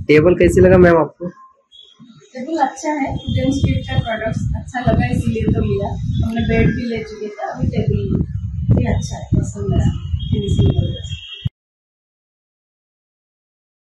Table कैसे लगा ma'am आपको? टेबल अच्छा है, वुडन स्ट्रीट का प्रोडक्ट्स अच्छा लगा इसीलिए तो लिया। हमने बेड भी ले चुके थे, अभी टेबल भी अच्छा है, पसंद है।